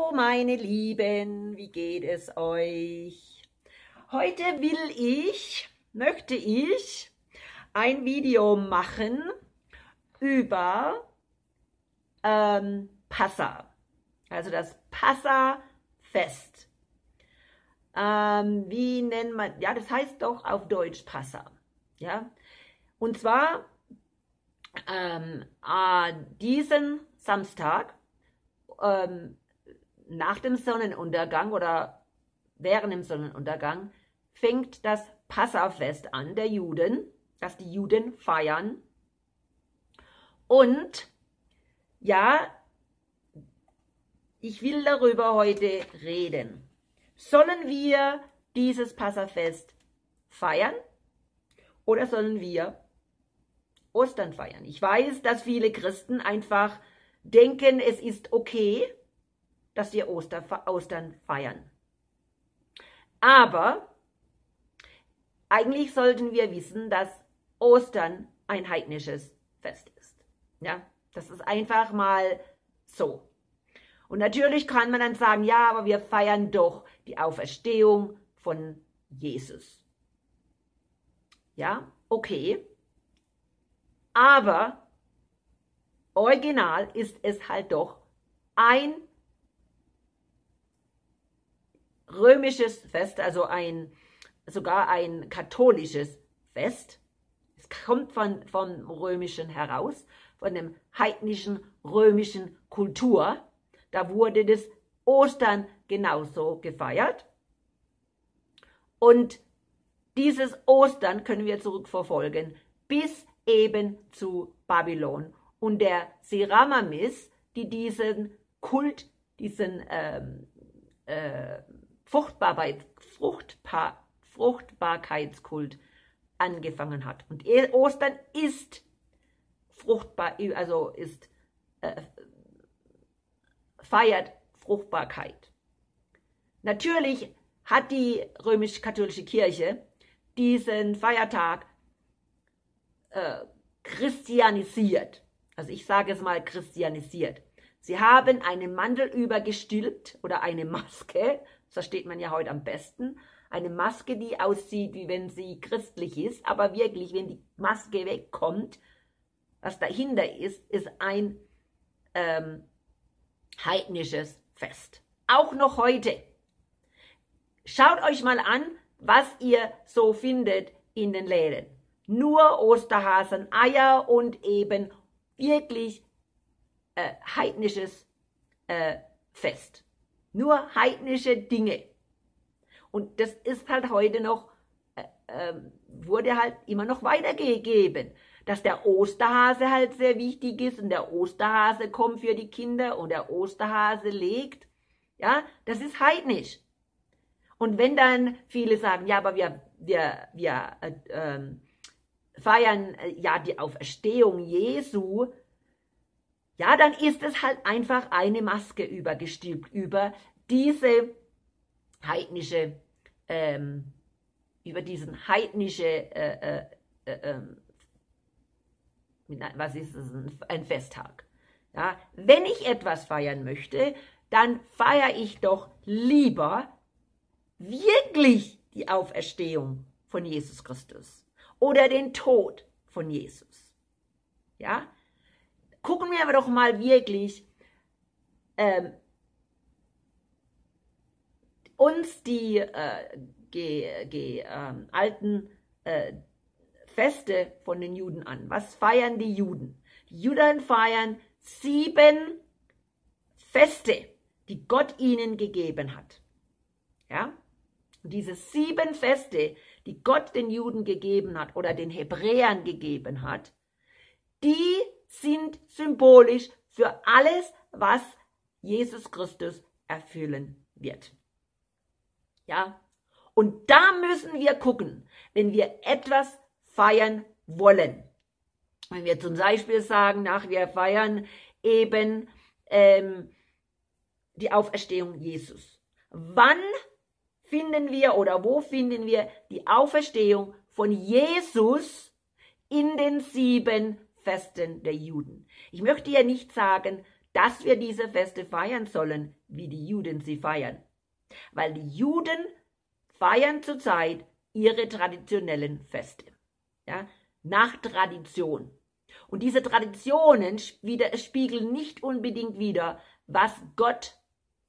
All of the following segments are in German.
Hallo meine Lieben, wie geht es euch? Heute möchte ich ein Video machen über Passa, also das Passafest. Wie nennt man, ja, das heißt doch auf Deutsch Passa, ja. Und zwar diesen Samstag, nach dem Sonnenuntergang oder während dem Sonnenuntergang fängt das Passafest an, der Juden, das die Juden feiern. Und ja, ich will darüber heute reden. Sollen wir dieses Passafest feiern oder sollen wir Ostern feiern? Ich weiß, dass viele Christen einfach denken, es ist okay, dass wir Ostern feiern. Aber eigentlich sollten wir wissen, dass Ostern ein heidnisches Fest ist. Ja, das ist einfach mal so. Und natürlich kann man dann sagen, ja, aber wir feiern doch die Auferstehung von Jesus. Ja, okay. Aber original ist es halt doch ein römisches Fest, also sogar ein katholisches Fest. Es kommt vom Römischen heraus, von dem heidnischen römischen Kultur. Da wurde das Ostern genauso gefeiert. Und dieses Ostern können wir zurückverfolgen bis eben zu Babylon. Und der Semiramis, die diesen Kult, diesen Fruchtbarkeitskult angefangen hat. Und Ostern ist fruchtbar, also feiert Fruchtbarkeit. Natürlich hat die römisch-katholische Kirche diesen Feiertag christianisiert. Also ich sage es mal christianisiert. Sie haben einen Mantel übergestülpt oder eine Maske, das versteht man ja heute am besten, eine Maske, die aussieht, wie wenn sie christlich ist, aber wirklich, wenn die Maske wegkommt, was dahinter ist ein heidnisches Fest. Auch noch heute. Schaut euch mal an, was ihr so findet in den Läden. Nur Osterhasen, Eier und eben wirklich heidnisches Fest. Nur heidnische Dinge. Und das ist halt heute noch, wurde halt immer noch weitergegeben. Dass der Osterhase halt sehr wichtig ist und der Osterhase kommt für die Kinder und der Osterhase legt. Ja, das ist heidnisch. Und wenn dann viele sagen, ja, aber wir feiern ja die Auferstehung Jesu, ja, dann ist es halt einfach eine Maske übergestülpt über diese heidnische, über diesen heidnische, was ist es, ein Festtag. Ja, wenn ich etwas feiern möchte, dann feiere ich doch lieber wirklich die Auferstehung von Jesus Christus oder den Tod von Jesus. Ja, gucken wir aber doch mal wirklich uns die alten Feste von den Juden an. Was feiern die Juden? Die Juden feiern 7 Feste, die Gott ihnen gegeben hat. Ja? Und diese 7 Feste, die Gott den Juden gegeben hat oder den Hebräern gegeben hat, die sind symbolisch für alles, was Jesus Christus erfüllen wird. Ja? Und da müssen wir gucken, wenn wir etwas feiern wollen. Wenn wir zum Beispiel sagen, wir feiern eben die Auferstehung Jesus. Wann finden wir oder wo finden wir die Auferstehung von Jesus in den 7 Festen der Juden? Ich möchte ja nicht sagen, dass wir diese Feste feiern sollen, wie die Juden sie feiern. Weil die Juden feiern zurzeit ihre traditionellen Feste. Ja, nach Tradition. Und diese Traditionen spiegeln nicht unbedingt wider, was Gott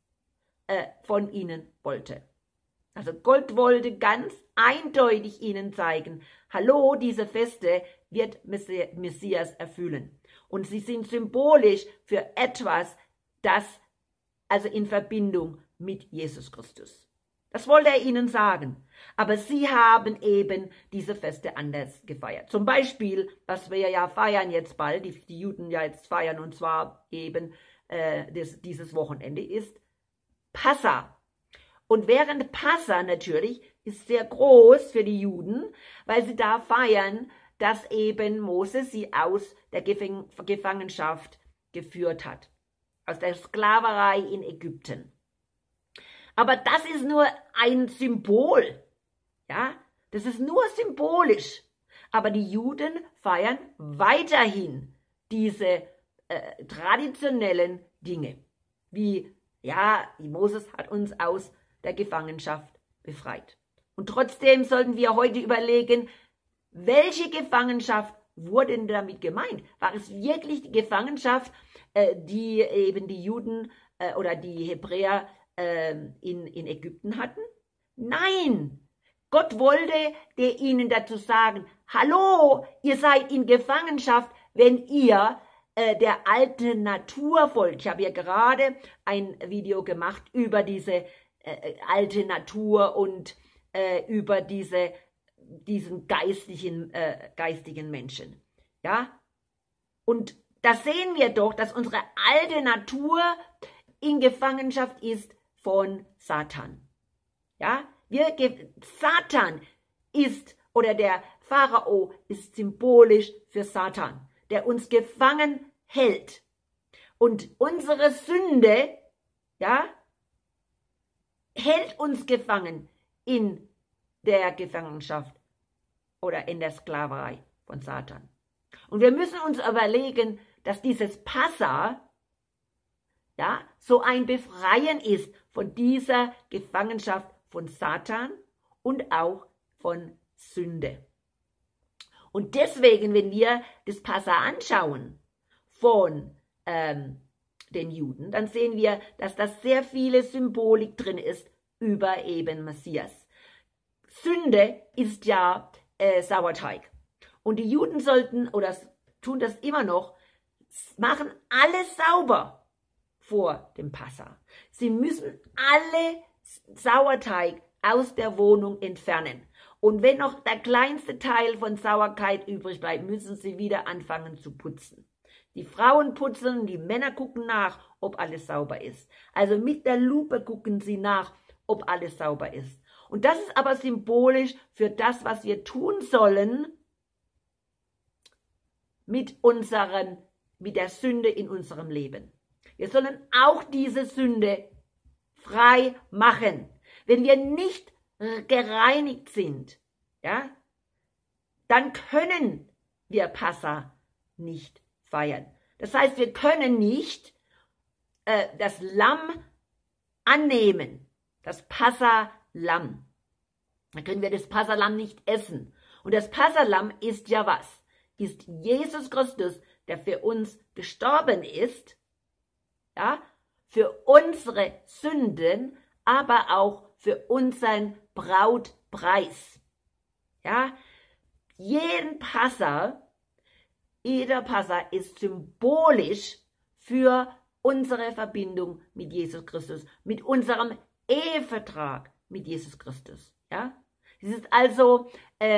von ihnen wollte. Also Gott wollte ganz eindeutig ihnen zeigen, hallo, diese Feste wird Messias erfüllen. Und sie sind symbolisch für etwas, das also in Verbindung mit Jesus Christus. Das wollte er ihnen sagen. Aber sie haben eben diese Feste anders gefeiert. Zum Beispiel, was wir ja feiern jetzt bald, die Juden ja jetzt feiern, und zwar eben dieses Wochenende, ist Passa. Und während Passa natürlich ist sehr groß für die Juden, weil sie da feiern, dass eben Mose sie aus der Gefangenschaft geführt hat. Aus der Sklaverei in Ägypten. Aber das ist nur ein Symbol. Ja, das ist nur symbolisch. Aber die Juden feiern weiterhin diese traditionellen Dinge. Wie, ja, Moses hat uns aus der Gefangenschaft befreit. Und trotzdem sollten wir heute überlegen, welche Gefangenschaft wurde denn damit gemeint? War es wirklich die Gefangenschaft, die eben die Juden oder die Hebräer in Ägypten hatten? Nein! Gott wollte ihnen dazu sagen, hallo, ihr seid in Gefangenschaft, wenn ihr der alten Natur folgt. Ich habe ja gerade ein Video gemacht über diese alte Natur und über diesen geistigen Menschen. Ja? Und da sehen wir doch, dass unsere alte Natur in Gefangenschaft ist von Satan. Ja? Satan ist, oder der Pharao ist symbolisch für Satan, der uns gefangen hält. Und unsere Sünde, ja, hält uns gefangen in der Gefangenschaft oder in der Sklaverei von Satan. Und wir müssen uns überlegen, dass dieses Passa, ja, so ein Befreien ist von dieser Gefangenschaft von Satan und auch von Sünde. Und deswegen, wenn wir das Passa anschauen von den Juden, dann sehen wir, dass da sehr viele Symbolik drin ist über eben Messias. Sünde ist ja Sauerteig. Und die Juden sollten, oder tun das immer noch, machen alles sauber vor dem Passa. Sie müssen alle Sauerteig aus der Wohnung entfernen. Und wenn noch der kleinste Teil von Sauerkeit übrig bleibt, müssen sie wieder anfangen zu putzen. Die Frauen putzen, die Männer gucken nach, ob alles sauber ist. Also mit der Lupe gucken sie nach, ob alles sauber ist. Und das ist aber symbolisch für das, was wir tun sollen mit der Sünde in unserem Leben. Wir sollen auch diese Sünde frei machen. Wenn wir nicht gereinigt sind, ja, dann können wir Passa nicht feiern. Das heißt, wir können nicht das Lamm annehmen, das Passa-Lamm. Dann können wir das Passa-Lamm nicht essen. Und das Passa-Lamm ist ja was? Ist Jesus Christus, der für uns gestorben ist, ja, für unsere Sünden, aber auch für unseren Brautpreis. Ja, jeder Passa ist symbolisch für unsere Verbindung mit Jesus Christus, mit unserem Ehevertrag mit Jesus Christus. Ja, es ist also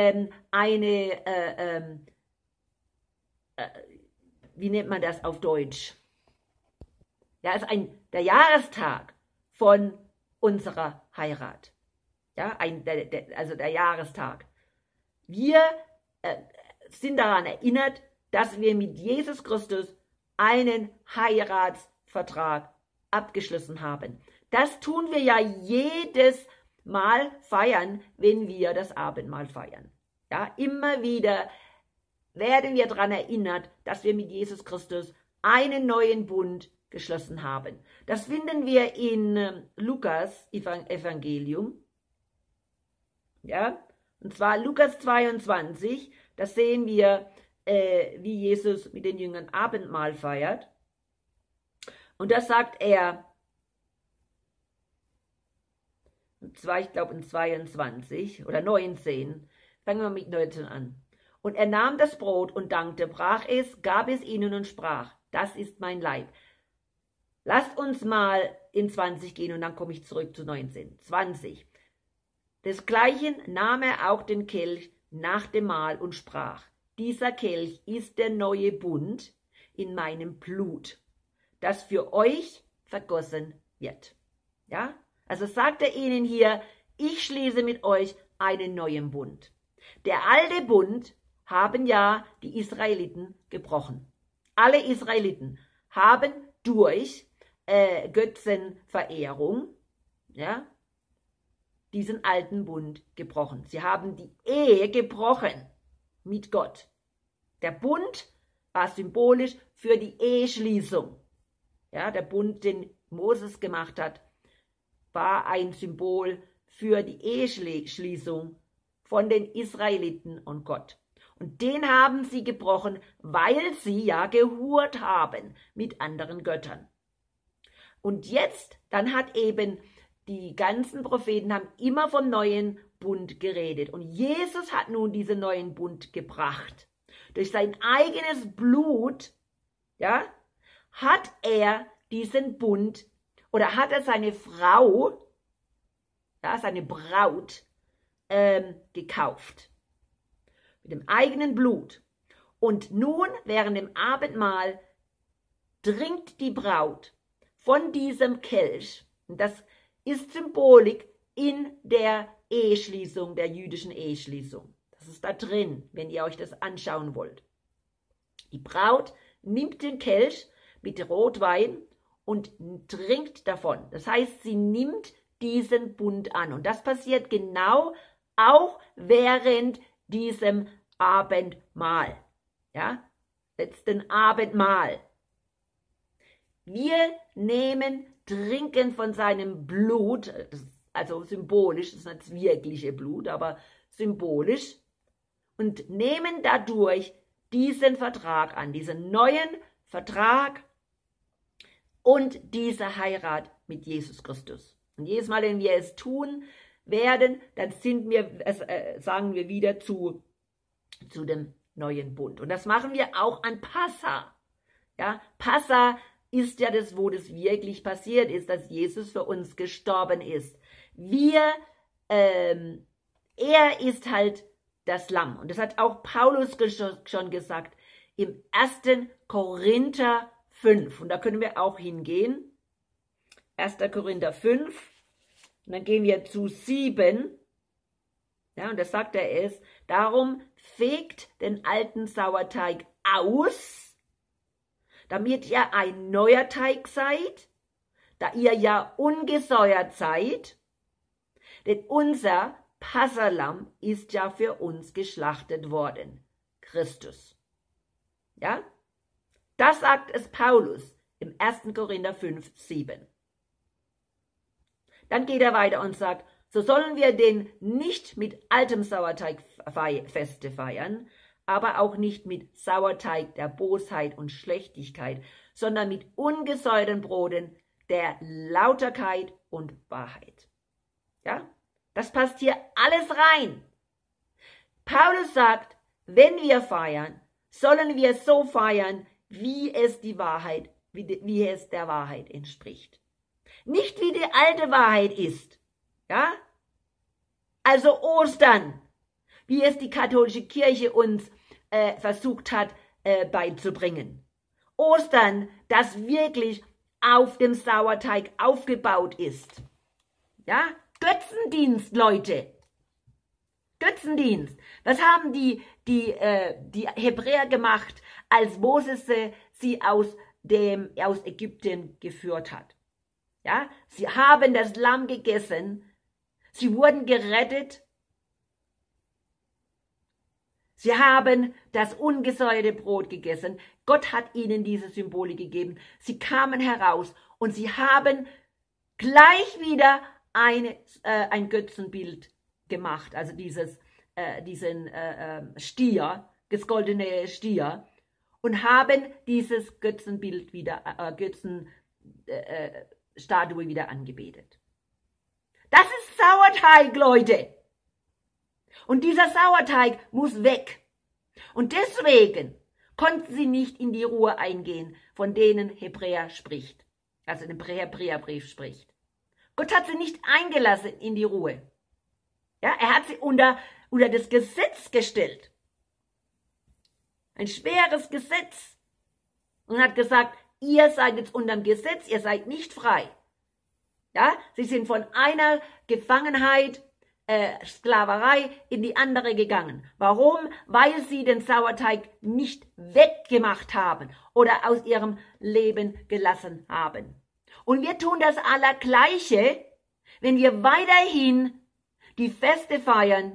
wie nennt man das auf Deutsch? Ja, es ist der Jahrestag von unserer Heirat. Ja, also der Jahrestag. Wir sind daran erinnert, dass wir mit Jesus Christus einen Heiratsvertrag abgeschlossen haben. Das tun wir ja jedes Mal feiern, wenn wir das Abendmahl feiern. Ja, immer wieder werden wir daran erinnert, dass wir mit Jesus Christus einen neuen Bund geschlossen haben. Das finden wir in Lukas Evangelium. Ja, und zwar Lukas 22, da sehen wir, wie Jesus mit den Jüngern Abendmahl feiert. Und da sagt er, und zwar, ich glaube in 22 oder 19, fangen wir mit 19 an. Und er nahm das Brot und dankte, brach es, gab es ihnen und sprach, das ist mein Leib. Lasst uns mal in 20 gehen und dann komme ich zurück zu 19. 20. Desgleichen nahm er auch den Kelch nach dem Mahl und sprach, dieser Kelch ist der neue Bund in meinem Blut, das für euch vergossen wird. Ja? Also sagt er ihnen hier, ich schließe mit euch einen neuen Bund. Der alte Bund haben ja die Israeliten gebrochen. Alle Israeliten haben durch Götzenverehrung, ja, diesen alten Bund gebrochen. Sie haben die Ehe gebrochen mit Gott. Der Bund war symbolisch für die Eheschließung. Ja, der Bund, den Moses gemacht hat, war ein Symbol für die Eheschließung von den Israeliten und Gott. Und den haben sie gebrochen, weil sie ja gehurt haben mit anderen Göttern. Und jetzt, dann hat eben die ganzen Propheten haben immer vom neuen Bund geredet. Und Jesus hat nun diesen neuen Bund gebracht. Durch sein eigenes Blut, ja, hat er diesen Bund oder hat er seine Frau, ja, seine Braut gekauft. Mit dem eigenen Blut. Und nun, während dem Abendmahl, trinkt die Braut von diesem Kelch. Und das ist Symbolik in der Eheschließung, der jüdischen Eheschließung. Das ist da drin, wenn ihr euch das anschauen wollt. Die Braut nimmt den Kelch mit Rotwein und trinkt davon. Das heißt, sie nimmt diesen Bund an. Und das passiert genau auch während diesem Abendmahl. Ja, letzten Abendmahl. Wir trinken von seinem Blut, also symbolisch, das ist nicht das wirkliche Blut, aber symbolisch, und nehmen dadurch diesen Vertrag an, diesen neuen Vertrag und diese Heirat mit Jesus Christus. Und jedes Mal, wenn wir es tun werden, dann sagen wir wieder zu dem neuen Bund. Und das machen wir auch an Passa. Ja, Passa ist ja das, wo das wirklich passiert ist, dass Jesus für uns gestorben ist. Er ist halt das Lamm. Und das hat auch Paulus schon gesagt im 1. Korinther 5. Und da können wir auch hingehen. 1. Korinther 5. Und dann gehen wir zu 7. Ja, und da sagt er es. Darum fegt den alten Sauerteig aus, damit ihr ein neuer Teig seid, da ihr ja ungesäuert seid, denn unser Passahlamm ist ja für uns geschlachtet worden, Christus. Ja? Das sagt es Paulus im 1. Korinther 5, 7. Dann geht er weiter und sagt, so sollen wir den nicht mit altem Sauerteig Feste feiern, aber auch nicht mit Sauerteig der Bosheit und Schlechtigkeit, sondern mit ungesäuerten Broten der Lauterkeit und Wahrheit. Ja, das passt hier alles rein. Paulus sagt, wenn wir feiern, sollen wir so feiern, wie es der Wahrheit entspricht. Nicht wie die alte Wahrheit ist. Ja? Also Ostern, wie es die katholische Kirche uns versucht hat beizubringen. Ostern, das wirklich auf dem Sauerteig aufgebaut ist. Ja? Götzendienst, Leute. Götzendienst. Was haben die Hebräer gemacht, als Moses sie aus Ägypten geführt hat? Ja? Sie haben das Lamm gegessen. Sie wurden gerettet. Sie haben das ungesäuerte Brot gegessen. Gott hat ihnen diese Symbole gegeben. Sie kamen heraus und sie haben gleich wieder ein Götzenbild gemacht, also diesen Stier, das goldene Stier, und haben dieses Götzenbild wieder, Statue wieder angebetet. Das ist Sauerteig, Leute. Und dieser Sauerteig muss weg. Und deswegen konnten sie nicht in die Ruhe eingehen, von denen Hebräer spricht, also den Hebräerbrief spricht. Gott hat sie nicht eingelassen in die Ruhe. Ja, er hat sie unter das Gesetz gestellt. Ein schweres Gesetz. Und hat gesagt, ihr seid jetzt unter dem Gesetz, ihr seid nicht frei. Ja, sie sind von einer Gefangenheit, Sklaverei in die andere gegangen. Warum? Weil sie den Sauerteig nicht weggemacht haben oder aus ihrem Leben gelassen haben. Und wir tun das Allergleiche, wenn wir weiterhin die Feste feiern,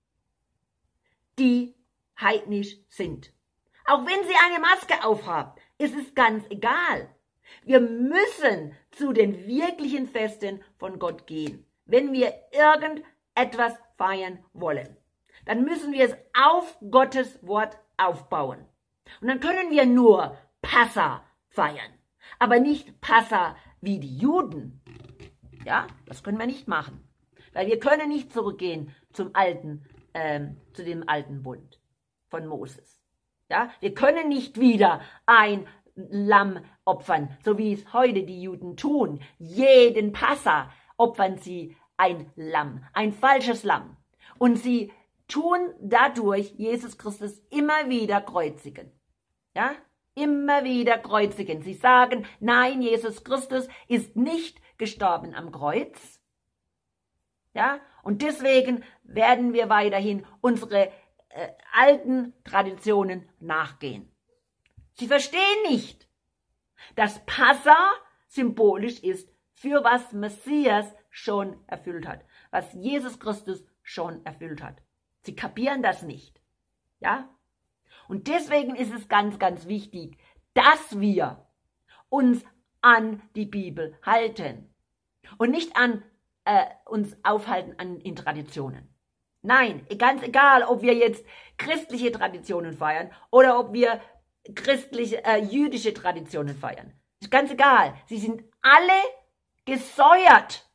die heidnisch sind. Auch wenn sie eine Maske aufhaben, ist es ganz egal. Wir müssen zu den wirklichen Festen von Gott gehen. Wenn wir irgendetwas feiern wollen, dann müssen wir es auf Gottes Wort aufbauen. Und dann können wir nur Passa feiern, aber nicht Passa wie die Juden. Ja, das können wir nicht machen, weil wir können nicht zurückgehen zu dem alten Bund von Moses. Ja, wir können nicht wieder ein Lamm opfern, so wie es heute die Juden tun. Jeden Passa opfern sie ein Lamm, ein falsches Lamm. Und sie tun dadurch Jesus Christus immer wieder kreuzigen. Ja, immer wieder kreuzigen. Sie sagen, nein, Jesus Christus ist nicht gestorben am Kreuz. Ja, und deswegen werden wir weiterhin unsere alten Traditionen nachgehen. Sie verstehen nicht, dass Passa symbolisch ist für was Messias schon erfüllt hat, was Jesus Christus schon erfüllt hat. Sie kapieren das nicht. Ja? Und deswegen ist es ganz, ganz wichtig, dass wir uns an die Bibel halten und nicht uns aufhalten in Traditionen. Nein, ganz egal, ob wir jetzt christliche Traditionen feiern oder ob wir jüdische Traditionen feiern. Ist ganz egal. Sie sind alle gesäuert.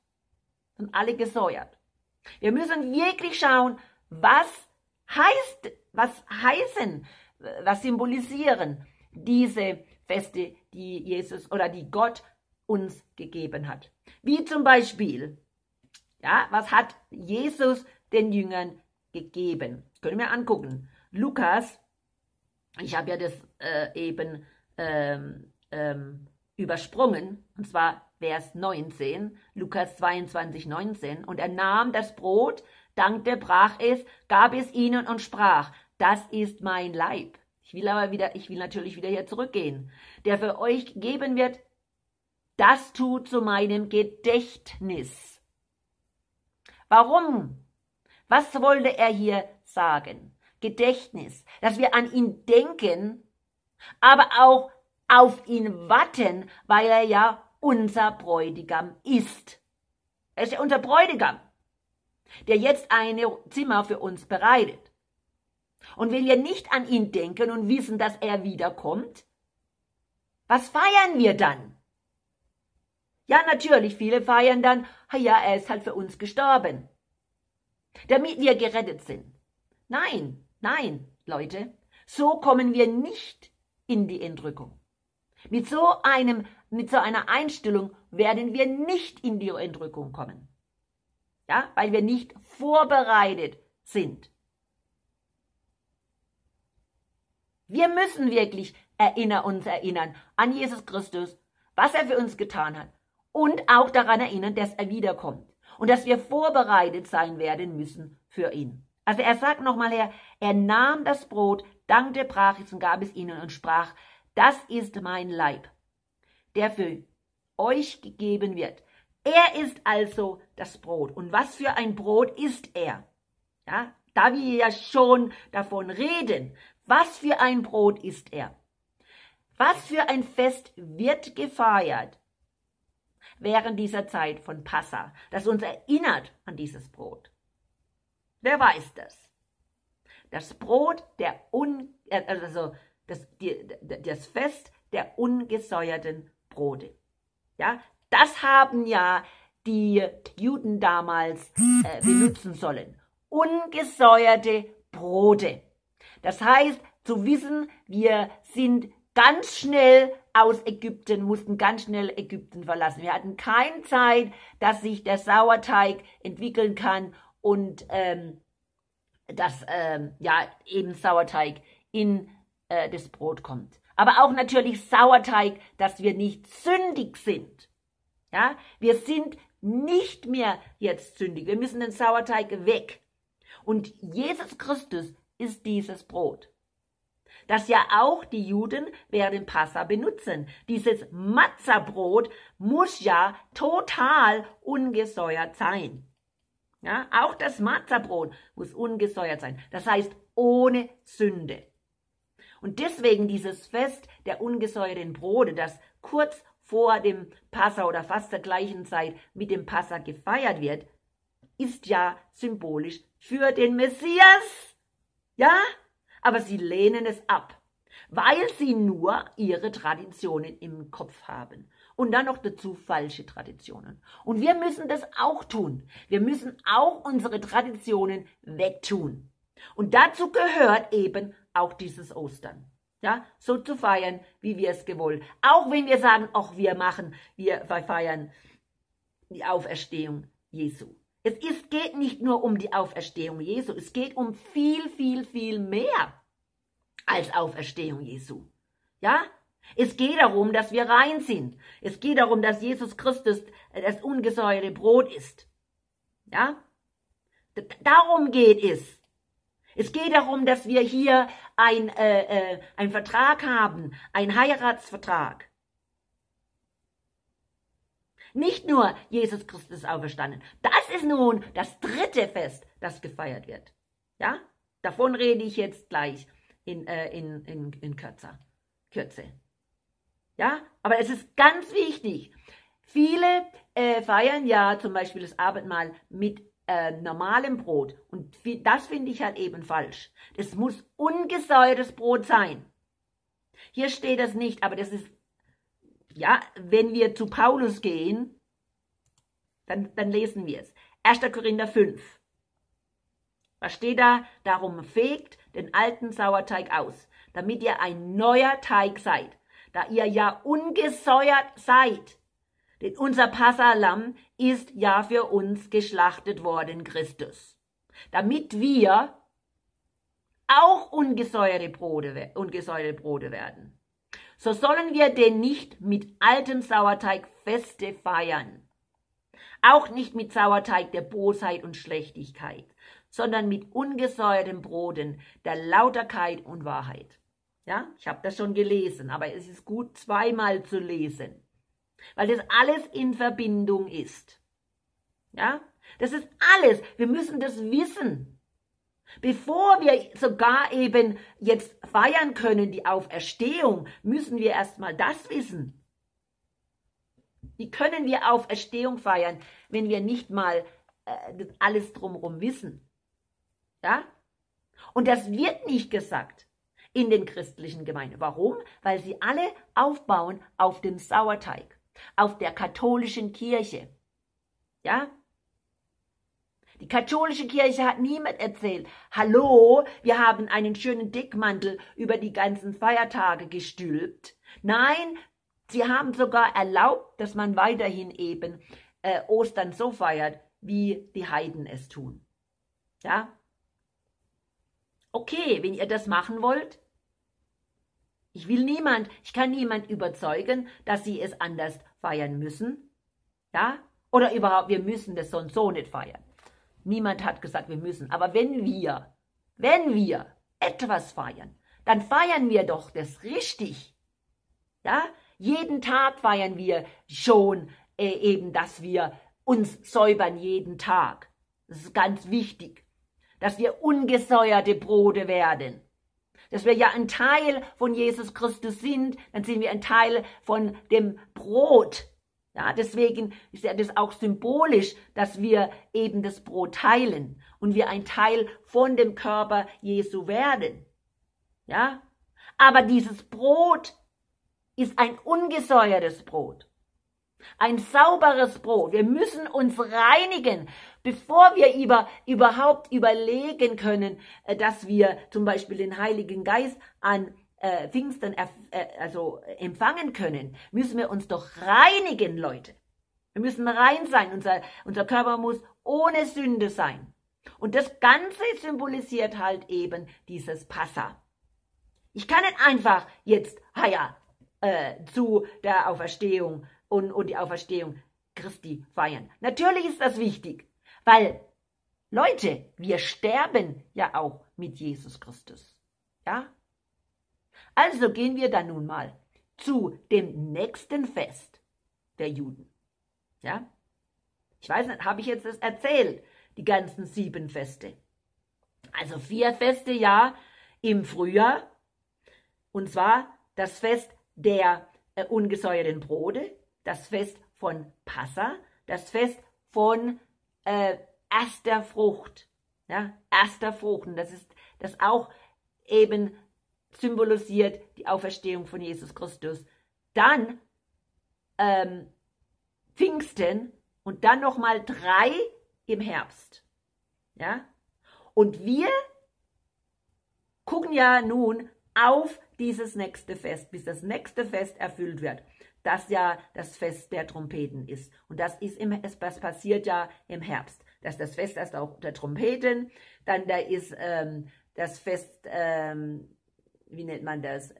Wir müssen wirklich schauen, was symbolisieren diese Feste, die Jesus oder die Gott uns gegeben hat. Wie zum Beispiel, ja, was hat Jesus den Jüngern gegeben? Das können wir angucken. Lukas, ich habe ja das eben übersprungen, und zwar Vers 19, Lukas 22, 19. Und er nahm das Brot, dankte, brach es, gab es ihnen und sprach, das ist mein Leib. Ich will natürlich wieder hier zurückgehen. Der für euch gegeben wird, das tut zu meinem Gedächtnis. Warum? Was wollte er hier sagen? Gedächtnis, dass wir an ihn denken, aber auch auf ihn warten, weil er ja unser Bräutigam ist. Er ist ja unser Bräutigam, der jetzt ein Zimmer für uns bereitet. Und wenn wir nicht an ihn denken und wissen, dass er wiederkommt, was feiern wir dann? Ja, natürlich, viele feiern dann, ja, er ist halt für uns gestorben, damit wir gerettet sind. Nein, Leute, so kommen wir nicht in die Entrückung. Mit so einer Einstellung werden wir nicht in die Entrückung kommen. Ja, weil wir nicht vorbereitet sind. Wir müssen wirklich uns erinnern an Jesus Christus, was er für uns getan hat und auch daran erinnern, dass er wiederkommt und dass wir vorbereitet sein werden müssen für ihn. Also er sagt nochmal her, er nahm das Brot, dankte, brach es und gab es ihnen und sprach, das ist mein Leib, der für euch gegeben wird. Er ist also das Brot. Und was für ein Brot ist er? Ja, da wir ja schon davon reden, was für ein Brot ist er? Was für ein Fest wird gefeiert während dieser Zeit von Passa, das uns erinnert an dieses Brot? Wer weiß das? Das Brot das Fest der ungesäuerten Brote. Ja, das haben ja die Juden damals benutzen sollen. Ungesäuerte Brote. Das heißt, zu wissen, wir sind ganz schnell aus Ägypten, mussten ganz schnell Ägypten verlassen. Wir hatten keine Zeit, dass sich der Sauerteig entwickeln kann und eben Sauerteig in das Brot kommt. Aber auch natürlich Sauerteig, dass wir nicht sündig sind. Ja, wir sind nicht mehr jetzt sündig. Wir müssen den Sauerteig weg. Und Jesus Christus ist dieses Brot, das ja auch die Juden während Passa benutzen. Dieses Matzahbrot muss ja total ungesäuert sein. Ja, auch das Matzahbrot muss ungesäuert sein. Das heißt, ohne Sünde. Und deswegen dieses Fest der ungesäuerten Brote, das kurz vor dem Passa oder fast zur gleichen Zeit mit dem Passa gefeiert wird, ist ja symbolisch für den Messias. Ja, aber sie lehnen es ab, weil sie nur ihre Traditionen im Kopf haben. Und dann noch dazu falsche Traditionen. Und wir müssen das auch tun. Wir müssen auch unsere Traditionen wegtun. Und dazu gehört eben auch dieses Ostern. Ja, so zu feiern, wie wir es gewollt. Auch wenn wir sagen, ach, wir feiern die Auferstehung Jesu. Geht nicht nur um die Auferstehung Jesu, es geht um viel, viel, viel mehr als Auferstehung Jesu. Ja, es geht darum, dass wir rein sind. Es geht darum, dass Jesus Christus das ungesäuerte Brot ist. Ja, darum geht es. Es geht darum, dass wir hier einen Vertrag haben, einen Heiratsvertrag. Nicht nur Jesus Christus auferstanden. Das ist nun das dritte Fest, das gefeiert wird. Ja, davon rede ich jetzt gleich in Kürze. Ja, aber es ist ganz wichtig. Viele feiern ja zum Beispiel das Abendmahl mit normalem Brot. Und das finde ich halt eben falsch. Es muss ungesäuertes Brot sein. Hier steht das nicht, aber das ist, ja, wenn wir zu Paulus gehen, dann lesen wir es. 1. Korinther 5. Was steht da? Darum fegt den alten Sauerteig aus, damit ihr ein neuer Teig seid, da ihr ja ungesäuert seid. Denn unser Passalamm ist ja für uns geschlachtet worden, Christus. Damit wir auch ungesäuerte Brote werden. So sollen wir denn nicht mit altem Sauerteig Feste feiern. Auch nicht mit Sauerteig der Bosheit und Schlechtigkeit, sondern mit ungesäuerten Broten der Lauterkeit und Wahrheit. Ja, ich habe das schon gelesen, aber es ist gut, zweimal zu lesen. Weil das alles in Verbindung ist. Ja, das ist alles. Wir müssen das wissen. Bevor wir sogar eben jetzt feiern können, die Auferstehung, müssen wir erstmal das wissen. Wie können wir Auferstehung feiern, wenn wir nicht mal das alles drumherum wissen? Ja? Und das wird nicht gesagt in den christlichen Gemeinden. Warum? Weil sie alle aufbauen auf dem Sauerteig. Auf der katholischen Kirche. Ja? Die katholische Kirche hat niemand erzählt, hallo, wir haben einen schönen Deckmantel über die ganzen Feiertage gestülpt. Nein, sie haben sogar erlaubt, dass man weiterhin eben Ostern so feiert, wie die Heiden es tun. Ja? Okay, wenn ihr das machen wollt, ich kann niemand überzeugen, dass sie es anders feiern müssen. Ja? Oder überhaupt, wir müssen das so und so nicht feiern. Niemand hat gesagt, wir müssen. Aber wenn wir etwas feiern, dann feiern wir doch das richtig. Ja? Jeden Tag feiern wir schon eben, dass wir uns säubern jeden Tag. Das ist ganz wichtig. dass wir ungesäuerte Brote werden. Dass wir ja ein Teil von Jesus Christus sind, dann sind wir ein Teil von dem Brot. Ja, deswegen ist ja das auch symbolisch, dass wir eben das Brot teilen und wir ein Teil von dem Körper Jesu werden. Ja, aber dieses Brot ist ein ungesäuertes Brot. Ein sauberes Brot. Wir müssen uns reinigen, bevor wir überhaupt überlegen können, dass wir zum Beispiel den Heiligen Geist an Pfingsten empfangen können. Müssen wir uns doch reinigen, Leute. Wir müssen rein sein. Unser Körper muss ohne Sünde sein. Und das Ganze symbolisiert halt eben dieses Passa. Ich kann nicht einfach jetzt, zu der Auferstehung und die Auferstehung Christi feiern. Natürlich ist das wichtig, weil, Leute, wir sterben ja auch mit Jesus Christus. Ja? Also gehen wir dann nun mal zu dem nächsten Fest der Juden. Ja? Ich weiß nicht, habe ich jetzt das erzählt, die ganzen 7 Feste. Also 4 Feste ja im Frühjahr, und zwar das Fest der ungesäuerten Brote, das Fest von Passa, das Fest von erster Frucht. Ja, erster Frucht. Und das ist das auch eben symbolisiert die Auferstehung von Jesus Christus. Dann Pfingsten und dann nochmal 3 im Herbst. Ja? Und wir gucken ja nun auf dieses nächste Fest, bis das nächste Fest erfüllt wird, das ja das Fest der Trompeten ist. Und das passiert ja im Herbst. Das ist das Fest erst auch der Trompeten, dann da ist das Fest, wie nennt man das,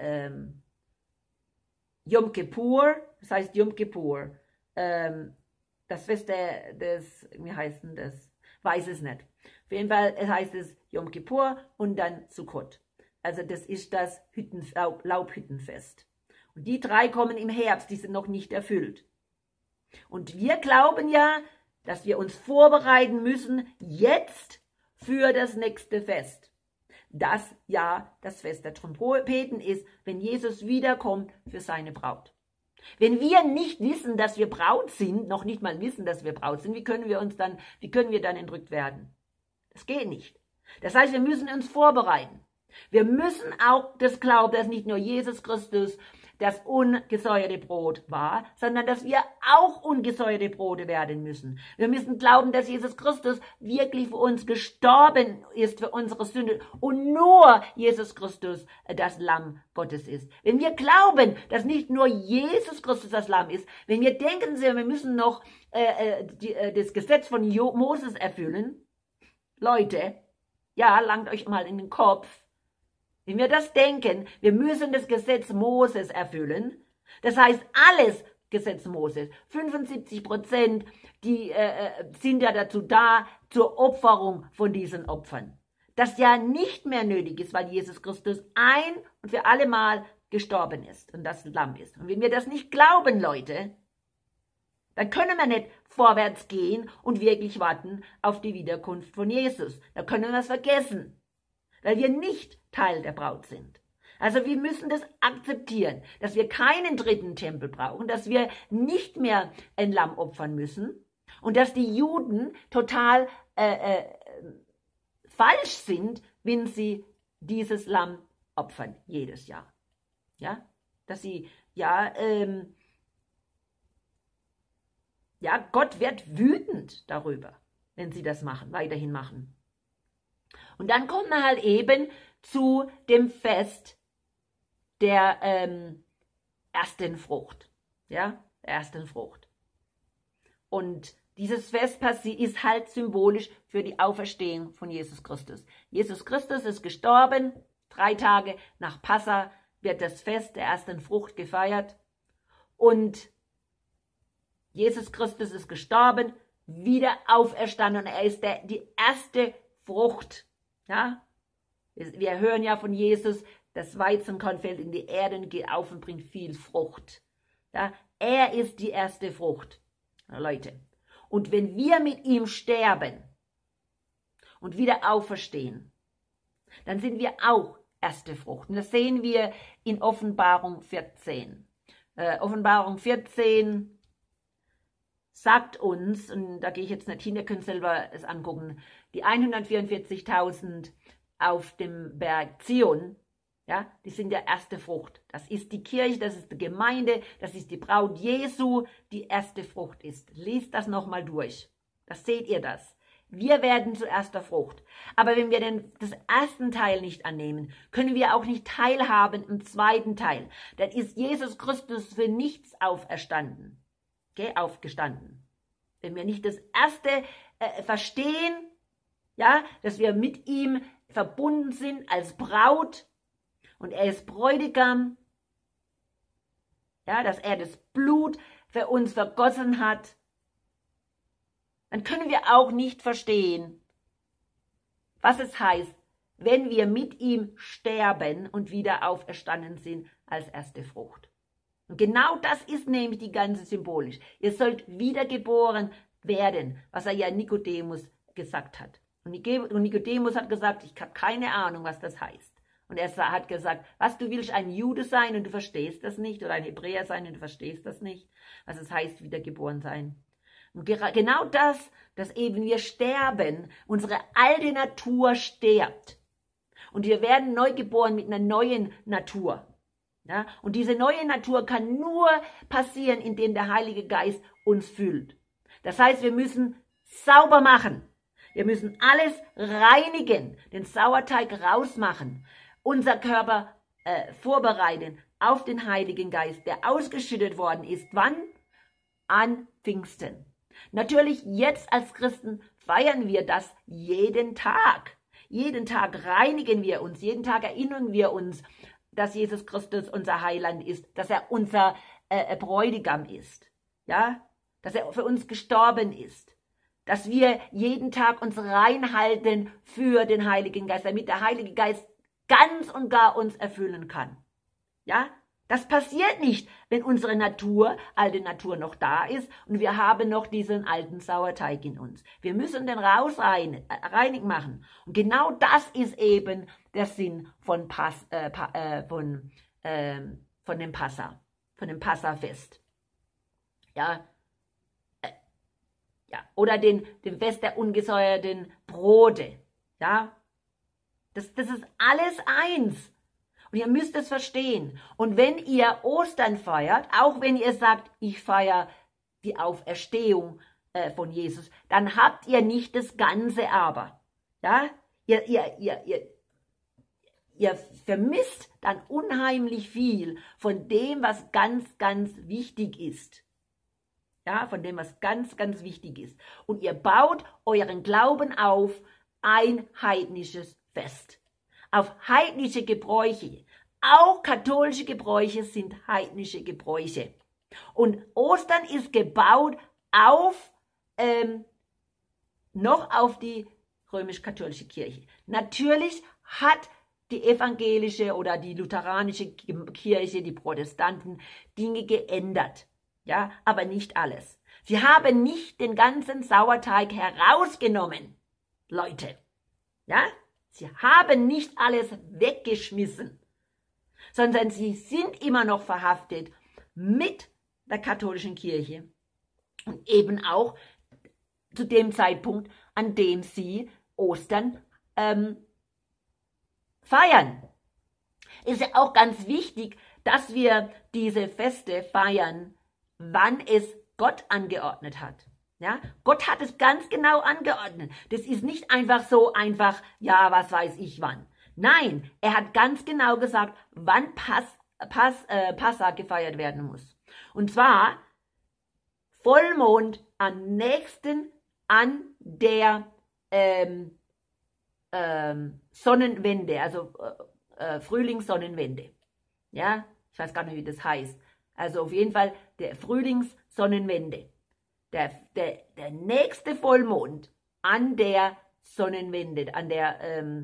Yom Kippur, das heißt Yom Kippur, das Fest wie heißt denn das? Weiß es nicht. Auf jeden Fall heißt es Yom Kippur und dann Sukkot. Also das ist das Laubhüttenfest. Und die 3 kommen im Herbst, die sind noch nicht erfüllt. Und wir glauben ja, dass wir uns vorbereiten müssen jetzt für das nächste Fest. Das ja das Fest der Trompeten ist, wenn Jesus wiederkommt für seine Braut. Wenn wir nicht wissen, dass wir Braut sind, noch nicht mal wissen, dass wir Braut sind, wie können wir dann entrückt werden? Das geht nicht. Das heißt, wir müssen uns vorbereiten. Wir müssen auch das glauben, dass nicht nur Jesus Christus das ungesäuerte Brot war, sondern dass wir auch ungesäuerte Brote werden müssen. Wir müssen glauben, dass Jesus Christus wirklich für uns gestorben ist, für unsere Sünde und nur Jesus Christus das Lamm Gottes ist. Wenn wir glauben, dass nicht nur Jesus Christus das Lamm ist, wenn wir denken, wir müssen noch das Gesetz von Moses erfüllen, Leute, ja, langt euch mal in den Kopf. Wenn wir das denken, wir müssen das Gesetz Moses erfüllen, das heißt alles Gesetz Moses, 75%, die sind ja dazu da, zur Opferung von diesen Opfern. Das ja nicht mehr nötig ist, weil Jesus Christus ein und für alle Mal gestorben ist und das Lamm ist. Und wenn wir das nicht glauben, Leute, dann können wir nicht vorwärts gehen und wirklich warten auf die Wiederkunft von Jesus. Da können wir es vergessen, weil wir nicht Teil der Braut sind. Also wir müssen das akzeptieren, dass wir keinen dritten Tempel brauchen, dass wir nicht mehr ein Lamm opfern müssen und dass die Juden total falsch sind, wenn sie dieses Lamm opfern, jedes Jahr. Ja, dass sie, Gott wird wütend darüber, wenn sie das weiterhin machen. Und dann kommt man halt eben zu dem Fest der ersten Frucht. Ja, der ersten Frucht. Und dieses Fest ist halt symbolisch für die Auferstehung von Jesus Christus. Jesus Christus ist gestorben, 3 Tage nach Passa wird das Fest der ersten Frucht gefeiert. Und Jesus Christus ist gestorben, wieder auferstanden und er ist die erste Frucht. Ja? Wir hören ja von Jesus, das Weizenkorn fällt in die Erde und geht auf und bringt viel Frucht. Ja? Er ist die erste Frucht, Leute. Und wenn wir mit ihm sterben und wieder auferstehen, dann sind wir auch erste Frucht. Und das sehen wir in Offenbarung 14. Offenbarung 14 sagt uns, und da gehe ich jetzt nicht hin, ihr könnt selber es angucken, die 144.000 auf dem Berg Zion, ja, die sind der erste Frucht. Das ist die Kirche, das ist die Gemeinde, das ist die Braut Jesu, die erste Frucht ist. Liest das nochmal durch. Das seht ihr das. Wir werden zu erster Frucht. Aber wenn wir das ersten Teil nicht annehmen, können wir auch nicht teilhaben im zweiten Teil. Dann ist Jesus Christus für nichts auferstanden. Okay, aufgestanden. Wenn wir nicht das erste verstehen, ja, dass wir mit ihm verbunden sind als Braut und er ist Bräutigam, ja, dass er das Blut für uns vergossen hat, dann können wir auch nicht verstehen, was es heißt, wenn wir mit ihm sterben und wieder auferstanden sind als erste Frucht. Und genau das ist nämlich die ganze Symbolisch. Ihr sollt wiedergeboren werden, was er ja Nikodemus gesagt hat. Und Nikodemus hat gesagt, ich habe keine Ahnung, was das heißt. Und er hat gesagt, was, du willst ein Jude sein und du verstehst das nicht, oder ein Hebräer sein und du verstehst das nicht, was es heißt, wiedergeboren sein. Und genau das, dass eben wir sterben, unsere alte Natur stirbt. Und wir werden neu geboren mit einer neuen Natur. Ja? Und diese neue Natur kann nur passieren, indem der Heilige Geist uns füllt. Das heißt, wir müssen sauber machen. Wir müssen alles reinigen, den Sauerteig rausmachen, unser Körper vorbereiten auf den Heiligen Geist, der ausgeschüttet worden ist. Wann? An Pfingsten. Natürlich jetzt als Christen feiern wir das jeden Tag. Jeden Tag reinigen wir uns, jeden Tag erinnern wir uns, dass Jesus Christus unser Heiland ist, dass er unser Bräutigam ist, ja, dass er für uns gestorben ist, dass wir jeden Tag uns reinhalten für den Heiligen Geist, damit der Heilige Geist ganz und gar uns erfüllen kann. Ja, das passiert nicht, wenn unsere alte Natur noch da ist und wir haben noch diesen alten Sauerteig in uns. Wir müssen den reinig machen. Und genau das ist eben der Sinn von dem Passafest. Ja, oder dem Fest der ungesäuerten Brote. Ja, das ist alles eins. Und ihr müsst es verstehen. Und wenn ihr Ostern feiert, auch wenn ihr sagt, ich feiere die Auferstehung von Jesus, dann habt ihr nicht das Ganze aber. Ja? Ihr vermisst dann unheimlich viel von dem, was ganz, ganz wichtig ist. Ja, von dem, was ganz, ganz wichtig ist. Und ihr baut euren Glauben auf ein heidnisches Fest. Auf heidnische Gebräuche. Auch katholische Gebräuche sind heidnische Gebräuche. Und Ostern ist gebaut noch auf die römisch-katholische Kirche. Natürlich hat die evangelische oder die lutheranische Kirche, die Protestanten, Dinge geändert. Ja, aber nicht alles. Sie haben nicht den ganzen Sauerteig herausgenommen, Leute. Ja? Sie haben nicht alles weggeschmissen, sondern sie sind immer noch verhaftet mit der katholischen Kirche und eben auch zu dem Zeitpunkt, an dem sie Ostern feiern. Ist ja auch ganz wichtig, dass wir diese Feste feiern, wann es Gott angeordnet hat. Ja, Gott hat es ganz genau angeordnet. Das ist nicht einfach so ja, was weiß ich wann. Nein, er hat ganz genau gesagt, wann Passa gefeiert werden muss. Und zwar Vollmond am nächsten an der Sonnenwende, also Frühlingssonnenwende. Ja, ich weiß gar nicht, wie das heißt. Also auf jeden Fall der Frühlingssonnenwende. Der nächste Vollmond an der Sonnenwende, an der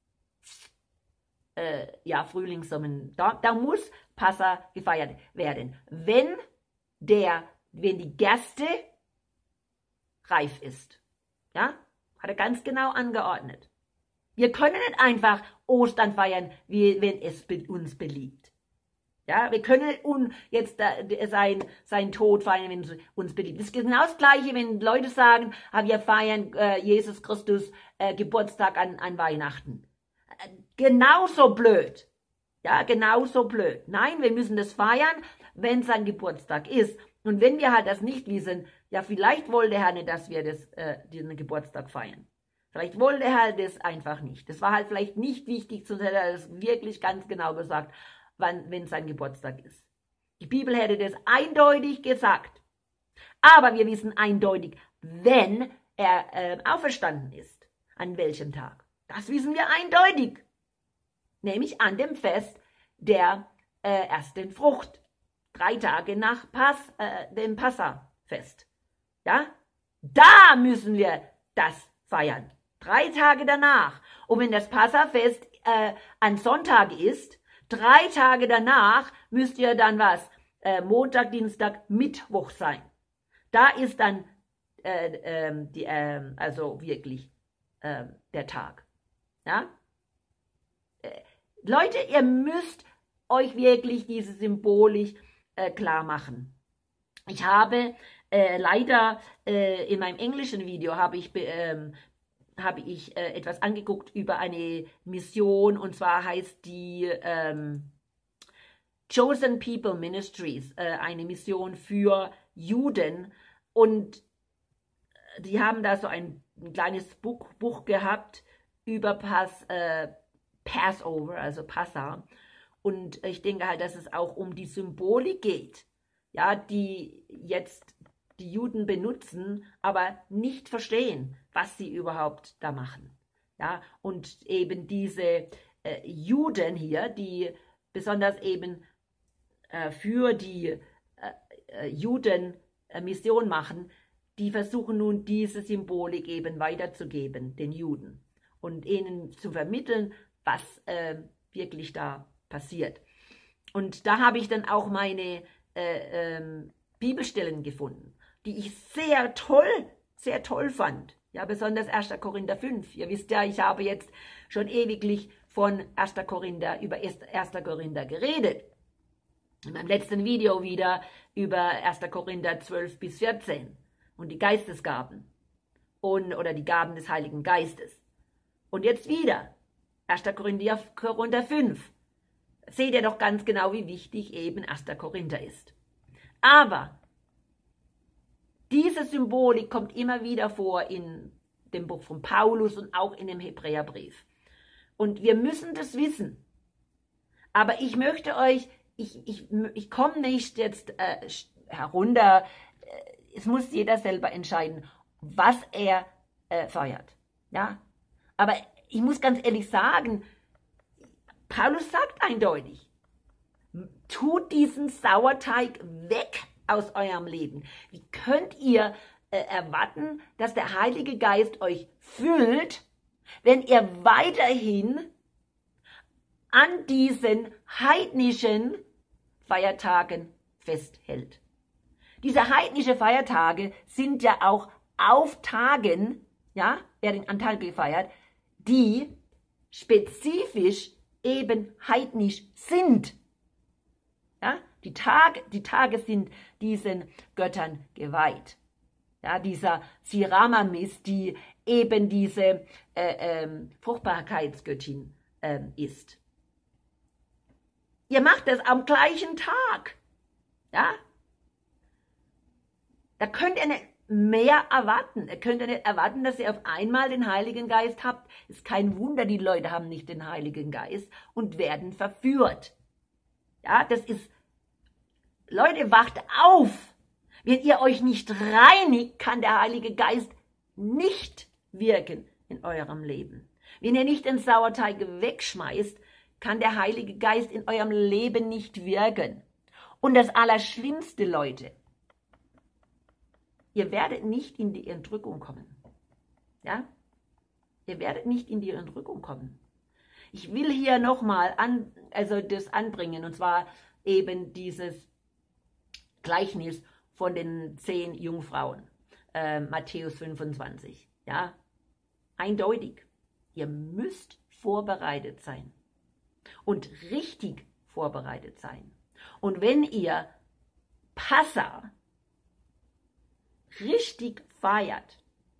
Frühlingssonnenwende, da muss Passa gefeiert werden. Wenn die Gerste reif ist. Ja? Hat er ganz genau angeordnet. Wir können nicht einfach Ostern feiern, wie wenn es uns beliebt. Ja, wir können nicht jetzt sein Tod feiern, wenn es uns beliebt. Das ist genau das Gleiche, wenn Leute sagen, wir feiern Jesus Christus Geburtstag an Weihnachten. Genauso blöd. Ja, genauso blöd. Nein, wir müssen das feiern, wenn sein Geburtstag ist. Und wenn wir halt das nicht wissen, ja, vielleicht wollte er nicht, dass wir diesen Geburtstag feiern. Vielleicht wollte er halt das einfach nicht. Das war halt vielleicht nicht wichtig, sonst hätte er das wirklich ganz genau gesagt, wenn sein Geburtstag ist. Die Bibel hätte das eindeutig gesagt. Aber wir wissen eindeutig, wenn er auferstanden ist. An welchem Tag. Das wissen wir eindeutig. Nämlich an dem Fest der ersten Frucht. 3 Tage nach dem Passafest. Ja? Da müssen wir das feiern. 3 Tage danach. Und wenn das Passafest an Sonntag ist, 3 Tage danach müsst ihr dann was? Montag, Dienstag, Mittwoch sein. Da ist dann also wirklich der Tag. Ja? Leute, ihr müsst euch wirklich diese Symbolik klar machen. Ich habe leider in meinem englischen Video habe ich etwas angeguckt über eine Mission, und zwar heißt die Chosen People Ministries, eine Mission für Juden, und die haben da so ein kleines Buch gehabt über Passover, also Passa, und ich denke halt, dass es auch um die Symbolik geht, ja, die jetzt die Juden benutzen, aber nicht verstehen, was sie überhaupt da machen. Ja, und eben diese Juden hier, die besonders eben für die Juden Mission machen, die versuchen nun diese Symbolik eben weiterzugeben, den Juden, und ihnen zu vermitteln, was wirklich da passiert. Und da habe ich dann auch meine Bibelstellen gefunden, die ich sehr toll fand. Ja, besonders 1. Korinther 5. Ihr wisst ja, ich habe jetzt schon ewiglich von 1. Korinther, über 1. Korinther geredet. In meinem letzten Video wieder über 1. Korinther 12 bis 14 und die Geistesgaben oder die Gaben des Heiligen Geistes. Und jetzt wieder 1. Korinther 5. Seht ihr doch ganz genau, wie wichtig eben 1. Korinther ist. Aber diese Symbolik kommt immer wieder vor in dem Buch von Paulus und auch in dem Hebräerbrief. Und wir müssen das wissen. Aber ich möchte euch, ich komme nicht jetzt herunter, es muss jeder selber entscheiden, was er feiert. Ja? Aber ich muss ganz ehrlich sagen, Paulus sagt eindeutig, tut diesen Sauerteig weg aus eurem Leben. Wie könnt ihr erwarten, dass der Heilige Geist euch füllt, wenn ihr weiterhin an diesen heidnischen Feiertagen festhält? Diese heidnischen Feiertage sind ja auch auf Tagen, ja, werden an Tagen gefeiert, die spezifisch eben heidnisch sind. Ja, die Tage sind diesen Göttern geweiht. Ja, dieser Semiramis, die eben diese Fruchtbarkeitsgöttin ist. Ihr macht das am gleichen Tag. Ja? Da könnt ihr nicht mehr erwarten. Ihr könnt ja nicht erwarten, dass ihr auf einmal den Heiligen Geist habt. Ist kein Wunder, die Leute haben nicht den Heiligen Geist und werden verführt. Ja, das ist, Leute, wacht auf! Wenn ihr euch nicht reinigt, kann der Heilige Geist nicht wirken in eurem Leben. Wenn ihr nicht den Sauerteig wegschmeißt, kann der Heilige Geist in eurem Leben nicht wirken. Und das Allerschlimmste, Leute, ihr werdet nicht in die Entrückung kommen. Ja? Ihr werdet nicht in die Entrückung kommen. Ich will hier nochmal das anbringen, und zwar eben dieses Gleichnis von den 10 Jungfrauen, Matthäus 25. Ja? eindeutig. Ihr müsst vorbereitet sein und richtig vorbereitet sein. Und wenn ihr Passa richtig feiert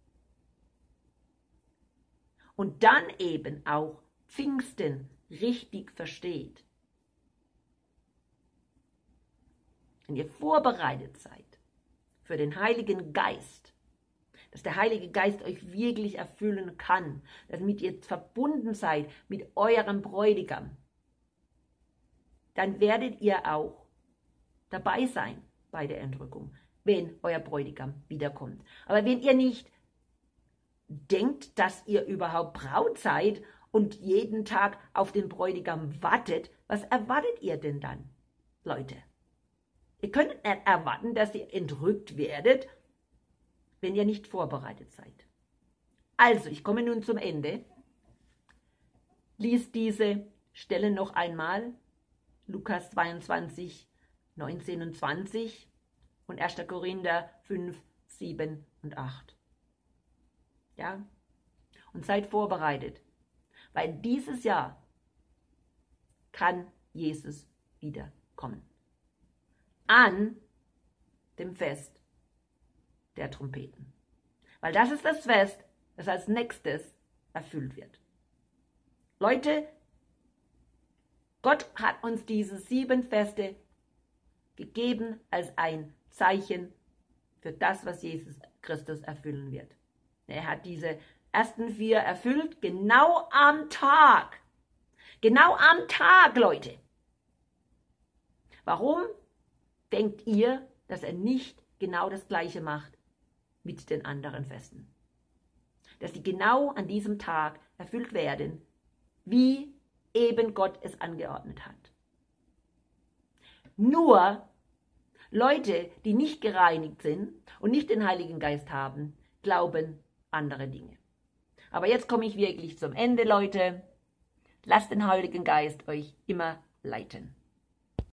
und dann eben auch Pfingsten richtig versteht, wenn ihr vorbereitet seid für den Heiligen Geist, dass der Heilige Geist euch wirklich erfüllen kann, damit ihr verbunden seid mit eurem Bräutigam, dann werdet ihr auch dabei sein bei der Entrückung, wenn euer Bräutigam wiederkommt. Aber wenn ihr nicht denkt, dass ihr überhaupt Braut seid und jeden Tag auf den Bräutigam wartet, was erwartet ihr denn dann, Leute? Ihr könnt nicht erwarten, dass ihr entrückt werdet, wenn ihr nicht vorbereitet seid. Also, ich komme nun zum Ende. Lies diese Stelle noch einmal. Lukas 22, 19 und 20 und 1. Korinther 5, 7 und 8. Ja? Und seid vorbereitet, weil dieses Jahr kann Jesus wiederkommen. An dem Fest der Trompeten. Weil das ist das Fest, das als nächstes erfüllt wird. Leute, Gott hat uns diese 7 Feste gegeben als ein Zeichen für das, was Jesus Christus erfüllen wird. Er hat diese ersten 4 erfüllt, genau am Tag. Genau am Tag, Leute. Warum denkt ihr, dass er nicht genau das Gleiche macht mit den anderen Festen? Dass sie genau an diesem Tag erfüllt werden, wie eben Gott es angeordnet hat. Nur Leute, die nicht gereinigt sind und nicht den Heiligen Geist haben, glauben andere Dinge. Aber jetzt komme ich wirklich zum Ende, Leute. Lasst den Heiligen Geist euch immer leiten.